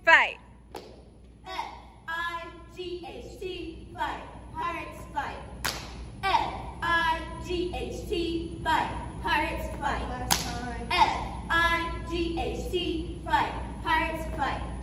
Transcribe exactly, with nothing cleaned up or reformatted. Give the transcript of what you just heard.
fight. F I G H T, fight. Pirates fight. F I G H T, fight. Pirates fight. F I G H T, fight. Pirates fight.